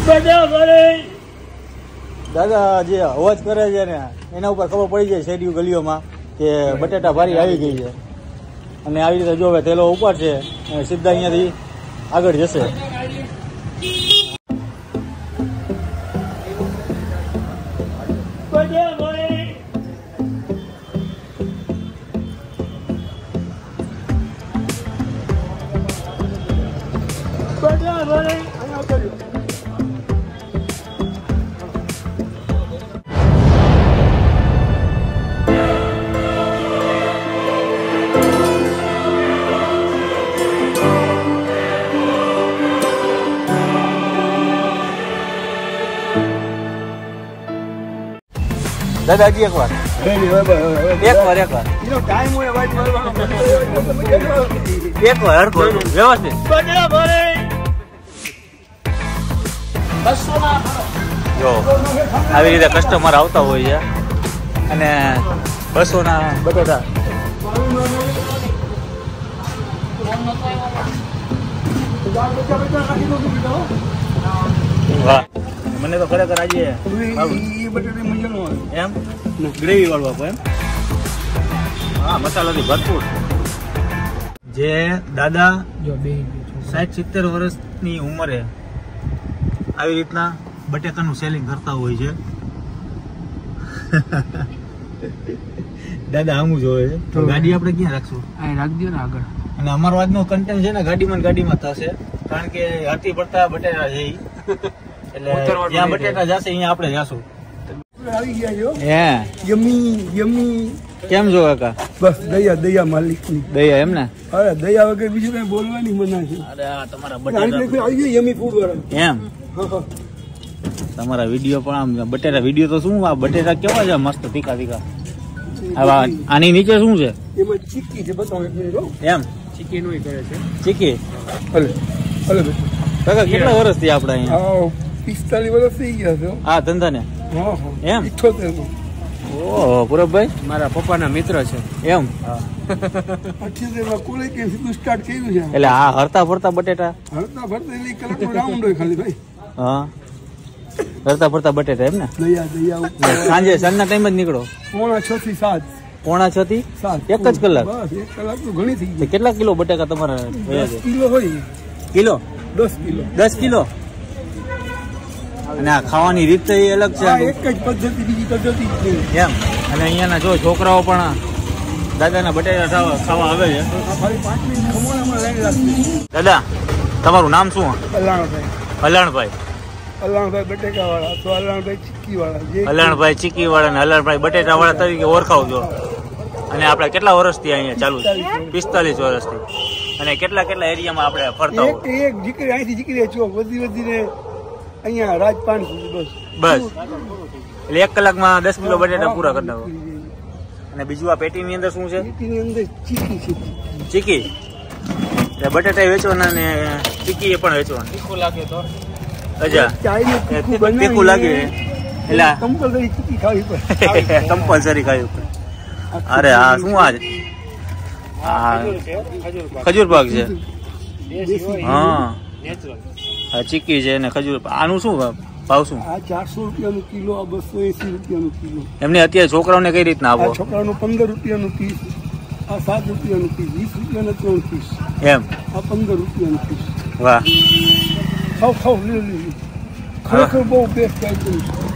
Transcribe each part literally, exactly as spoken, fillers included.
દાદા જે અવાજ કરે છે ને એના ઉપર ખબર પડી જાય શેરીઓ ગલીઓમાં કે બટેટા ભારી આવી ગઈ છે અને આવી રીતે જો હવે થેલો ઉપર છે સીધા અહીંયાથી આગળ જશે. દાદાજી એક વાર એક વાર એક વાર ટાઈમ હોય એક વાર હરખો વ્યવસ્થિત. જો આવી રીતે કસ્ટમર આવતા હોય છે અને બસો ના બટેટા વાહ. મને તો ખરેખર આજે એમ ગ્રેવી વાળું આપો એમ. હા મસાલાથી ભરપૂર. જે દાદા સાઠ સિત્તેર વર્ષની ઉંમરે આવી રીતના બટેકાનું સેલિંગ કરતા હોય છે. દાદા આમું જોવે છે તો ગાડી આપણે ક્યાં રાખશું? અહીં રાખી દો ને આગળ. અને અમારો આજનો કન્ટેન્ટ છે ને ગાડીમાં ગાડીમાં થશે કારણ કે હાથી પડતા બટેટા છે એટલે જ્યાં બટેટા જશે અહીંયા આપણે જાશું. આવી ગયા છો હે યમી યમી કેમ જો કાકા? બસ દયા દયા માલિકની દયા એમ ને. અરે દયા વગર બીજું કઈ બોલવાની મના છે. અરે આ તમારા બટેટા આવી ગયો યમી ફૂડ એમ. તમારા વિડીયો પણ આમ બટેટા વિડીયો તો શું આ બટેટા કેવા છે મસ્ત તીખા તીખા. આની નીચે શું છે? એમાં ચીકી છે બતાવો એક મિનિટ એમ. ચીકી નું કરે છે ચીકી. હલે હલે કાકા કેટલા વર્ષ થી આપણે અહીંયા? પિસ્તાલીસ વર્ષ થઈ ગયા છે આ ધંધા ને. એમ ઇઠોતેર. ઓહો પૂરબભાઈ મારા પપ્પાના મિત્ર છે એમ. અઠ્યોતેર માં કોલે કે સીધું સ્ટાર્ટ કર્યું છે. એટલે આ હરતા ફરતા બટેટા હરતા ફરતા એટલે કલાકનો રાઉન્ડ હોય ખાલી ભાઈ. હા હરતા ફરતા બટેટા એમ ને. દયા દયા સાંજે સાંજના ટાઈમ જ નીકળો? પોણા છ થી સાત. પોણા છ થી સાત એક જ કલાક? બસ એક કલાક તો ઘણી થઈ ગઈ. કેટલા કિલો બટેકા તમારા? દસ કિલો હોય. કિલો? દસ કિલો. દસ કિલો. અને આ ખાવાની રીત તો એ અલગ છે. એક જ પદ્ધતિ બીજી પદ્ધતિ એમ. અને અહીંયાના જો છોકરાઓ પણ દાદાના બટેટા ખાવા આવે છે. દાદા તમારું નામ શું? અલાણભાઈ. અલાણભાઈ અલાણભાઈ બટેકા વાળા તો અલાણભાઈ ચીકી વાળા. અલાણભાઈ ચીકી વાળા ને અલાણભાઈ બટેટા વાળા તરીકે ઓળખાવજો. અને આપણે કેટલા વર્ષથી અહીંયા ચાલુ છે? પિસ્તાલીસ વર્ષથી. અને કેટલા કેટલા એરિયામાં આપણે ફરતા હોય? એક દીકરી અહીંથી દીકરી છો વધી વધીને અહીંયા રાજપાન સુધી બસ બસ. એટલે એક કલાકમાં દસ કિલો બટેટા પૂરા કરી નાખો. અને બીજું આ પેટીની અંદર શું છે? પેટીની અંદર ચીકી છે. ચીકી એટલે બટેટા વેચવાના ને ચીકી એ પણ વેચવાના. તીખું લાગે તો અજા તીખું લાગે એટલે કમ્પલસરી ચીકી ખાવી પડે. કમ્પલસરી ખાવી પડે. અરે આ શું આ ખજૂર પાક છે? હા હા ચીકી છે ને ખજૂર. આનું શું ભાવ શું? આ ચારસો રૂપિયાનું કિલો, આ બસો એસી રૂપિયાનું કિલો. એમને અત્યારે છોકરાઓને કઈ રીતના આપો? છોકરાઓનું પંદર રૂપિયાનું પીસ, આ સાત રૂપિયાનું પીસ, વીસ રૂપિયાના ત્રણ પીસ એમ. આ પંદર રૂપિયાનું પીસ. વાહ ખાવ ખાવ લે લે. ખરેખર બહુ બેસ્ટ આઈટમ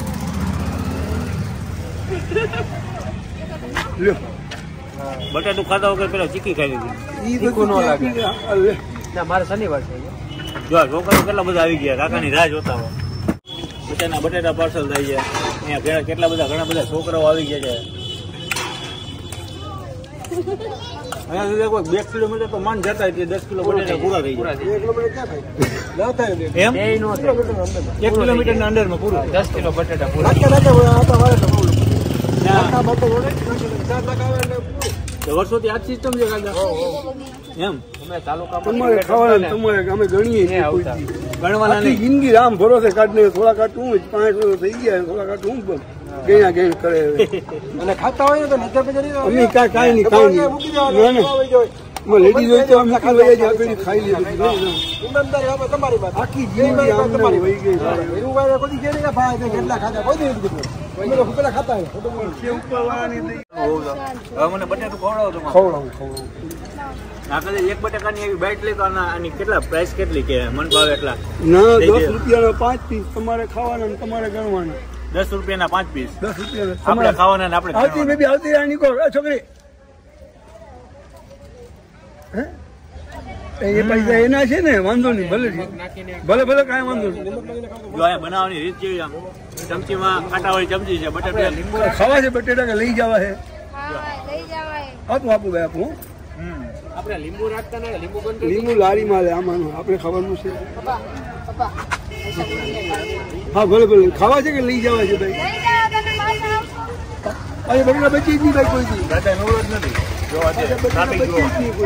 છે. બટાટું ખાતા વગર પેલા ચીકી ખાઈ લીધી. તીખું ન લાગે ના. મારે શનિવાર છે. જો છોકરાઓ કેટલા બધા આવી ગયા કાકાની રાહ જોતા હોય. બટાના બટેટા પાર્સલ થઈ ગયા. અહીંયા કેટલા બધા ઘણા બધા છોકરાઓ આવી ગયા છે. અહીંયા સુધી કોઈ બે કિલોમીટર તો માન જતા દસ કિલો બટેટા પૂરા થઈ ગયા. એમ એક કિલોમીટર ના અંડર માં પૂરું દસ કિલો બટેટા પૂરા. વર્ષોથી આ સિસ્ટમ છે કાકા એમ. અમે તાલુકા તમારે ખાવાના તમારે અમે ગણીએ ગણવાના નહીં. જિંદગી રામ ભરોસે કાઢને થોડા કાઢું હું પાંચ વર્ષ થઈ ગયા થોડા કાઢું હું ગયા ગયા કરે. અને ખાતા હોય ને તો નજર પજર અમે કાંઈ કાંઈ નહીં કાંઈ નહીં લેડીઝ હોય તો આમ ખાઈ લઈએ આપણે ખાઈ લઈએ ઈમાનદારી આપણે તમારી વાત આખી જીવન તમારી વહી ગઈ એવું વારે કોઈ કે નહીં ભાઈ તે કેટલા ખાતા કોઈ નહીં કીધું અમે તો પેલા ખાતા હે કે ઉપર વાળાની દઈ હવે મને બટેટું ખવડાવો તો ખવડાવું ખવડાવું આપણે એક બટાકાની એવી બાઈટ લે તો આની કેટલા પ્રાઇસ કેટલી કે મન ભાવે એટલા ના દસ રૂપિયાના પાંચ પીસ તમારે ખાવાના ને તમારે ગણવાના દસ રૂપિયાના પાંચ પીસ દસ રૂપિયા આપણે ખાવાના ને આપણે આવતી બેબી આવતી રાની કો છોકરી હે એ પૈસા એના છે ને વાંધો નહીં ભલે ભલે ભલે કાંઈ વાંધો નહીં જો અહીંયા બનાવવાની રીત જેવી આમ ચમચીમાં કાંટાવાળી ચમચી છે બટાટા ખાવા છે બટેટા કે લઈ જવા છે લઈ જવાય આપું આપું ભાઈ આપું આપણે લીંબુ રાખતા ને લીંબુ બંધ લીંબુ લારી માં લે આમાં આપણે ખાવાનું છે હા ભલે ભલે ખાવા છે કે લઈ જવા છે ભાઈ અરે બટેટા બચી જ નહીં ભાઈ કોઈ દી દાદા નવરો જ નથી જો આજે ટ્રાફિક જો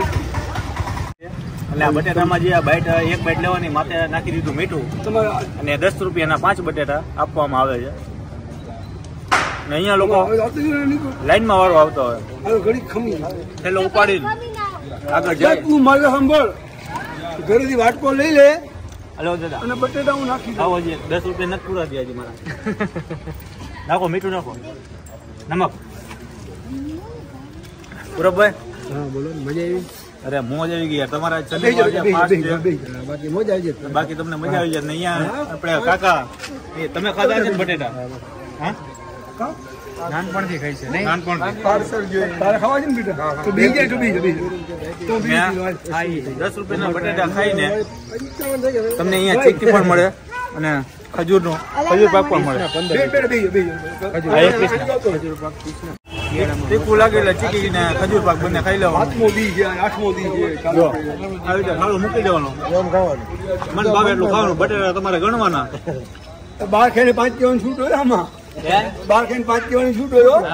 એટલે આ બટેટામાં જે આ બાઈટ એક બાઈટ લેવાની માથે નાખી દીધું મીઠું તમારા અને દસ રૂપિયાના પાંચ બટેટા આપવામાં આવે છે ને અહીંયા લોકો લાઈનમાં વાળો આવતો હોય ઘડી ખમી છેલ્લો ઉપાડીને આગળ જા જાય તું મારે સાંભળ ઘરેથી વાટકો લઈ લે હલો દાદા અને બટેટા હું નાખી દઉં આવો હજી દસ રૂપિયા નથી પૂરા થયા હજી મારા નાખો મીઠું નાખો નમક પૂરબભાઈ હા બોલો મજા આવી અરે મોજ આવી ગઈ યાર તમારા બેસી જાઓ, બેસી જાઓ, બેસી જાઓ, બેસી જાઓ. બાકી મજા આવી જાય બાકી તમને મજા આવી જાય ને અહીંયા આપણે કાકા એ તમે ખાધા છે ને બટેટા હા નાનપણથી ખાઈ છે નાનપણથી પાર્સલ જોઈએ તારે ખાવા છે ને બેટા તો બેસી જાય તો બેસી જાય, બેસી જાય. તો બેસી જાય. દસ રૂપિયાના બટેટા ખાઈને તમને અહીંયા ચીક્કી પણ મળે અને ખજૂરનો ખજૂર પાક પણ મળે બે- બે- બેસી જાઓ, બેસી જાઓ. આ એક પીસ તીખું લાગે એટલે ચીકી ને ખજૂર પાક બંને ખાઈ લેવાનું સાતમો દી છે આઠમો દી છે જો આવી રીતે ખાડું મૂકી દેવાનું મન ભાવે એટલું ખાવાનું બટેટા તમારે ગણવાના બાર ખાઈને પાંચ કેવાની છૂટ હોય આમાં બાર ખાઈને પાંચ કેવાની છૂટ હોય હો.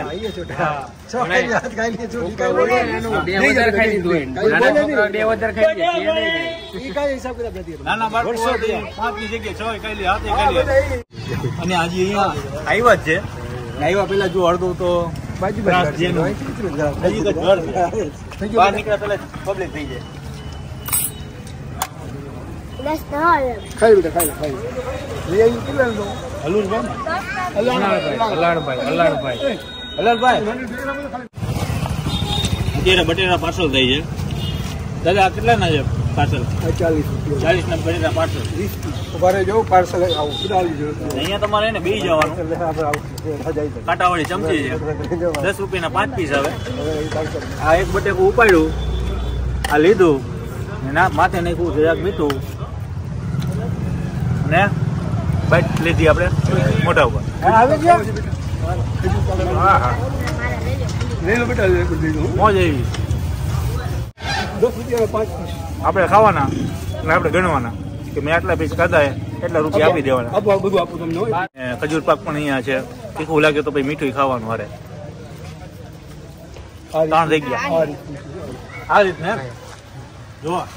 નાના બાળકો પાંચ ની જગ્યાએ છ ખાઈ લે હાથે ખાઈ લે અને હજી અહીંયા આવ્યા જ છે આવ્યા પેલા જો અડધું તો બાજુ ત્રાસ જેનું. નજીક જ ઘર છે. બહાર નીકળ્યા પેલા પબ્લિક થઈ જાય ખાઈ બેટા ખાઈ ખાઈ લઈ આવી કેટલા નો હલુરભાઈ અલાડભાઈ અલાડભાઈ અલાડભાઈ અત્યારે બટેટા પાર્સલ થઈ છે દાદા કેટલા ના છે પાર્સલ ચાલીસ રૂપિયા ચાલીસ ના બટેટા પાર્સલ ઉભારે જો પાર્સલ આવું ચાલીસ રૂપિયા અહીંયા તમારે એને બેસી જવાનું કાંટાવાળી ચમચી છે દસ રૂપિયાના પાંચ પીસ આવે આ એક બટેકું ઉપાડ્યું આ લીધું ના માથે નાખ્યું જરાક મીઠું ને બાઈટ લીધી આપણે મોઢા ઉપર આવે છે હા હા લઈ લો બેટા લઈ લો. મોજ એવી દસ રૂપિયા પાંચ પીસ આપણે ખાવાના અને આપણે ગણવાના કે મેં આટલા પીસ ખાધા હે એટલા રૂપિયા આપી દેવાના આપો આ બધું આપું તમને હોય. એ ખજૂર પાક પણ અહીંયા છે તીખું લાગે તો પછી મીઠું ખાવાનું હારે આ ત્રણ થઈ ગયા આ રીતનું. આ રીતને જોવા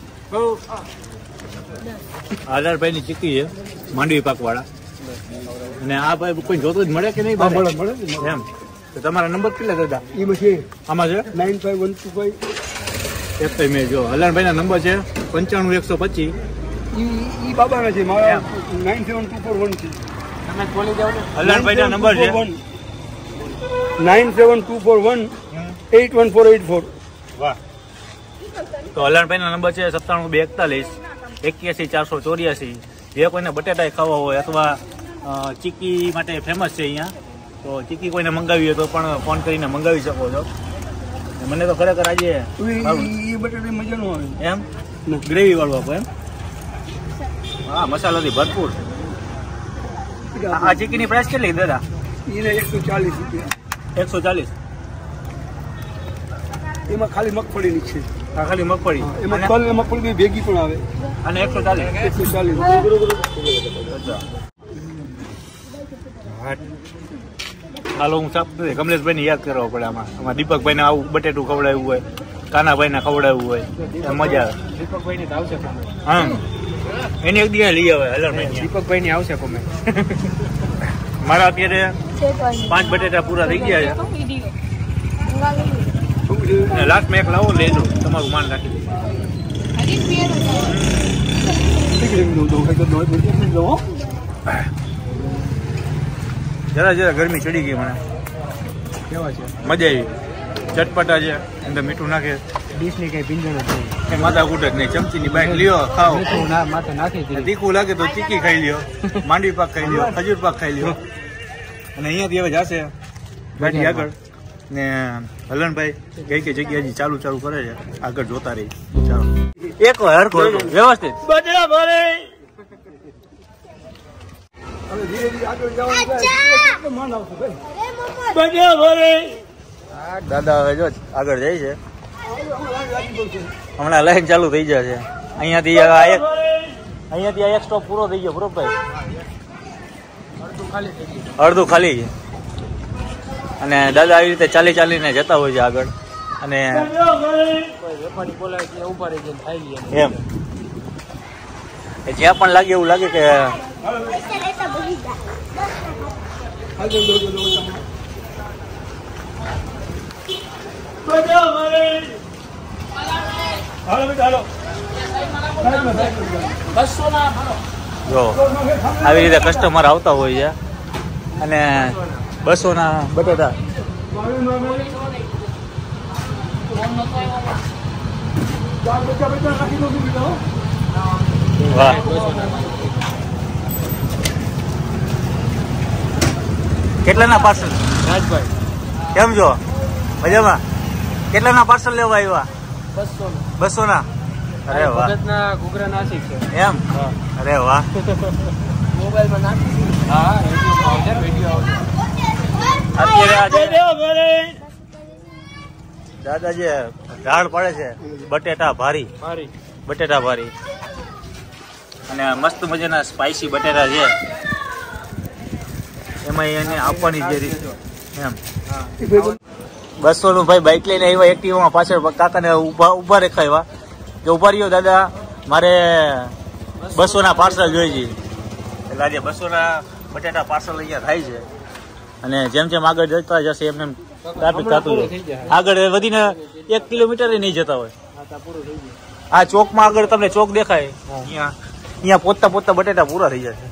આધારભાઈ ની ચીકી છે માંડવી પાક વાળા અને આ ભાઈ કોઈ જોતું જ મળે કે નહીં હા, બારે? મળે, મળે, મળે. એમ તો તમારા નંબર કેટલા દાદા એમાં છે આમાં છે nine five one two five એક તો મેં જો હલાણભાઈ ના નંબર છે પંચાણું એકસો પચીસ ઈ બાબાના છે મારા nine seven two four one છે તમે બોલી જાઓ હલાણભાઈ ના નંબર છે nine seven two four one eight one four eight four વાહ તો હલાણભાઈ ના નંબર છે સત્તાણું બે એકતાલીસ એક્યાસી ચારસો ચોર્યાસી જે કોઈને બટેટા ખાવા હોય અથવા અ, ચીકી માટે ફેમસ છે અહીંયા તો ચીકી કોઈને મંગાવી હોય તો પણ ફોન કરીને મંગાવી શકો છો મને તો ખરેખર આજે એ બટાટા મજા નો આવે એમ ગ્રેવી વાળું આપો એમ હા મસાલાથી ભરપૂર આ આ ચીકીની પ્રાઇસ કેટલી દાદા એને એકસો ચાલીસ રૂપિયા એકસો ચાલીસ એમાં ખાલી મગફળીની છે આ ખાલી મગફળી એમાં અને- તલ ને મગફળી બી ભેગી પણ આવે અને એકસો ચાલીસ એકસો ચાલીસ હાલો હું સાપ કમલેશભાઈ ને યાદ કરવા પડે આમાં આમાં દીપકભાઈ ને આવું બટેટું ખવડાવ્યું હોય કાનાભાઈ ને ખવડાવ્યું હોય એ મજા આવે દીપકભાઈ ની આવશે કોમેન્ટ હા એની એક દિવસ લઈ આવે હલણ દીપકભાઈ ની આવશે કોમેન્ટ મારા અત્યારે પાંચ બટેટા પૂરા થઈ ગયા છે અને લાસ્ટ મેં એક લાવો લઈ દઉં તમારું માન રાખી દઈશ. જરા જરા ગરમી ચડી ગઈ મને. કેવા છે? મજા આવી. ચટપટા છે, અંદર મીઠું નાખે. ડીશની કઈ પિંજણ જ નહીં. માથા કૂટ જ નહીં. ચમચીની બાઈક લ્યો, ખાઓ. મીઠું ના માથે નાખી દીધું. તીખું લાગે તો ચીકી ખાઈ લ્યો, માંડવી પાક ખાઈ લ્યો, ખજૂર પાક ખાઈ લ્યો. અને અહીંયાથી હવે જશે ગાડી આગળ ને હલનભાઈ કઈ કઈ જગ્યા હજી ચાલુ ચાલુ કરે છે, આગળ જોતા રહી. ચાલો એક વાર વ્યવસ્થિત બજરા ભરે. હવે ધીરે ધીરે આગળ જવાનું થાય એટલે માન આવશે ભાઈ. બજરા ભરે. દાદા હવે જો આગળ જાય છે. હમણાં લાઈન ચાલુ થઈ જશે. અહીંયાથી આ એક અહીંયાથી આ એક સ્ટોપ પૂરો થઈ ગયો. બરોબર ભાઈ, અડધું ખાલી છે. અને દાદા આવી રીતે ચાલી ચાલીને જતા હોય છે આગળ. અને એમ જ્યાં પણ લાગે એવું લાગે કે જો આવી રીતે કસ્ટમર આવતા હોય છે. અને બસો ના બટેટા વાહ. કેટલાના પાર્સલ રાજભાઈ કેમ છો? મજામાં? કેટલાના પાર્સલ લેવા આવ્યા? બસો બસો ના. અરે વાહ. ભગતના ઘૂઘરા નાસિક છે. એમ? અરે વાહ. મોબાઈલમાં નાખી. હા, રેડિયો આવશે, રેડિયો આવશે. અત્યારે દાદા જે ઝાડ પડે છે બટેટા ભારી, મારી બટેટા ભારી અને મસ્ત મજાના સ્પાઈસી બટેટા છે. એમાં એને આપવાની જે રીત એમ. બસો નું ભાઈ બાઇક લઈને આવ્યા એક્ટિવામાં પાછળ કાકાને ઉભા ઉભા રેખાવ્યા કે ઉભા રહ્યો દાદા, મારે બસો ના પાર્સલ જોઈએ છે. એટલે આજે બસો ના બટેટા પાર્સલ અહીંયા થાય છે. અને જેમ જેમ આગળ જતા જશે એમને ટ્રાફિક થતું જાય. આગળ વધીને એક કિલોમીટર નહીં જતા હોય. આ ચોકમાં આગળ તમને ચોક દેખાય, અહીંયા અહીંયા પોતતા પોતતા બટેટા પૂરા થઈ જશે.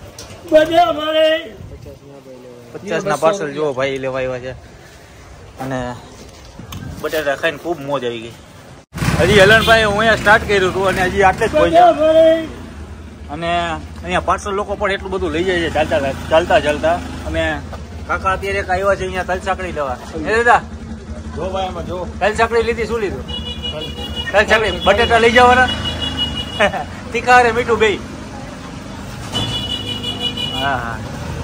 પચાસ ના પાર્સલ જો ભાઈ લેવા આવ્યા છે. અને બટેટા ખાઈને ખૂબ મોજ આવી ગઈ. હજી હલનભાઈ હું અહીંયા સ્ટાર્ટ કર્યું હતું અને હજી આટલે જ પહોંચ્યા. અને અહીંયા પાર્સલ લોકો પણ એટલું બધું લઈ જાય છે ચાલતા ચાલતા ચાલતા. અને કાકા અત્યારે એક આવ્યા છે અહીંયા તલ સાંકળી લેવા. એ દાદા જો ભાઈ એમાં જો તલ સાંકળી લીધી. શું લીધું? તલ સાંકળી બટેટા લઈ જવાના તીખા અને મીઠું બે. હા હા,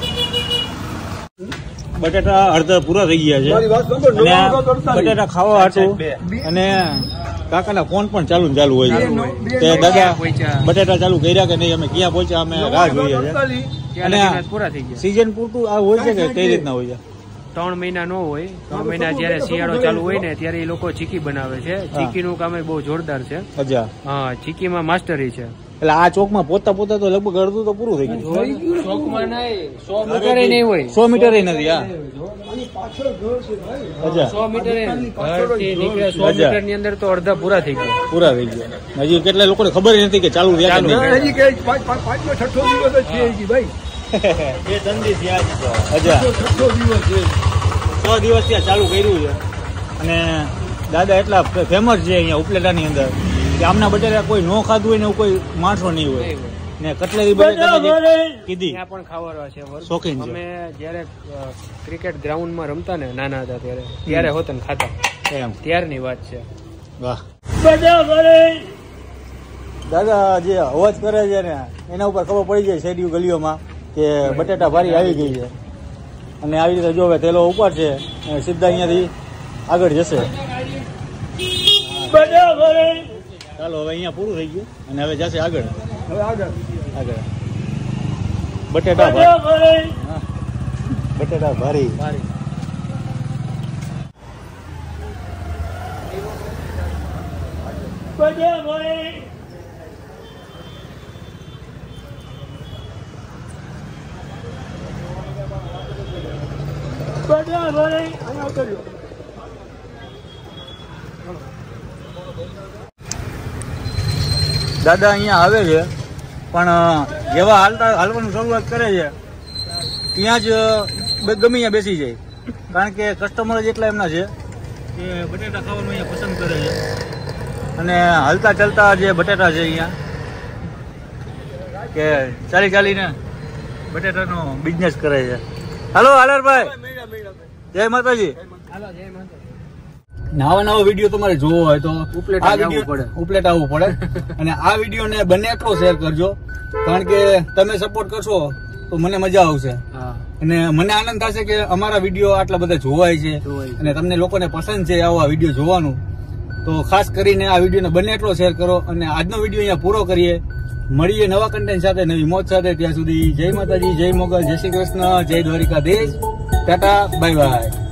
બટેટા અડધા પૂરા થઈ ગયા છે. અને બટેટા ખાવા હતું અને કાકાના ફોન પણ ચાલુ ને ચાલુ હોય છે કે દાદા બટેટા ચાલુ કર્યા કે નહીં, અમે ક્યાં પહોંચ્યા, અમે રાહ જોઈએ છે. અને પૂરા થઈ ગયા. સીઝન પૂરતું આ હોય છે કે કઈ રીતના હોય છે? ત્રણ મહિના નો હોય. ત્રણ મહિના જયારે શિયાળો ચાલુ હોય ને ત્યારે એ લોકો ચીકી બનાવે છે. ચીકી નું કામ બહુ જોરદાર છે. અચ્છા. હા, ચીકીમાં માસ્ટરી છે. એટલે આ ચોકમાં પોતા પોતા તો લગભગ અડધું તો પૂરું થઈ ગયું. ચોકમાં નહીં, સો મીટર નહીં હોય. સો મીટર નથી. હા, અચ્છા. સો મીટર નીકળે. સો મીટર ની અંદર તો અડધા પૂરા થઈ ગયા. પૂરા થઈ ગયા. હજી કેટલા લોકોને ખબર નથી કે ચાલુ રહ્યા કે નહીં. હજી કે પાંચમો છઠ્ઠો દિવસ જ છે હજી ભાઈ. એ ધંધી થયા. અચ્છા, છઠ્ઠો દિવસ છે. સો દિવસ ત્યાં ચાલુ કર્યું છે. અને દાદા એટલા ફેમસ છે અહીંયા ઉપલેટાની અંદર કે આમના બટેટા કોઈ નો ખાધું હોય ને એવું કોઈ માણસો નહીં હોય. ને કટલેરી બટેટા કીધી ત્યાં પણ ખાવા છે. શોખીન છે. અમે જયારે ક્રિકેટ ગ્રાઉન્ડમાં રમતા ને નાના હતા ત્યારે ત્યારે હોત ને ખાતા. એમ ત્યારની વાત છે. વાહ. દાદા જે અવાજ કરે છે ને એના ઉપર ખબર પડી જાય શેરીઓ ગલીઓમાં કે બટેટા ભારી આવી ગઈ છે. અને આવી રીતે જો હવે તેલો ઉપર છે સીધા અહીંયાથી આગળ જશે. ચાલો હવે અહીંયા પૂરું થઈ ગયું અને હવે જશે આગળ. હવે આગળ આગળ બટેટા ભારી. હા, બટેટા ભારી. અહીંયા આવતો રહ્યો. દાદા અહીંયા આવે છે પણ જેવા હાલતા હાલવાનું શરૂઆત કરે છે ત્યાં જ ગમે અહીંયા બેસી જાય, કારણ કે કસ્ટમર જ એટલા એમના છે કે બટેટા ખાવાનું અહીંયા પસંદ કરે છે અને હાલતા ચાલતા જે બટેટા છે અહીંયા કે ચાલી ચાલીને બટેટાનો બિઝનેસ કરે છે. હાલો હાલરભાઈ, જય માતાજી. નવા નવો વિડીયો તમારે જોવો હોય તો ઉપલેટા આવવું પડે. ઉપલેટા આવવું પડે અને આ વિડીયો ને બને એટલો શેર કરજો, કારણ કે તમે સપોર્ટ કરશો તો મને મજા આવશે અને મને આનંદ થશે કે અમારા વિડીયો આટલા બધા જોવાય છે અને તમને લોકોને પસંદ છે આવો આ વિડીયો જોવાનું. તો ખાસ કરીને આ વિડીયોને બને એટલો શેર કરો અને આજનો વિડીયો અહીંયા પૂરો કરીએ. મળીએ નવા કન્ટેન્ટ સાથે, નવી મોજ સાથે. ત્યાં સુધી જય માતાજી, જય મોગલ, જય શ્રી કૃષ્ણ, જય દ્વારિકાધીશ. Tata, bye bye.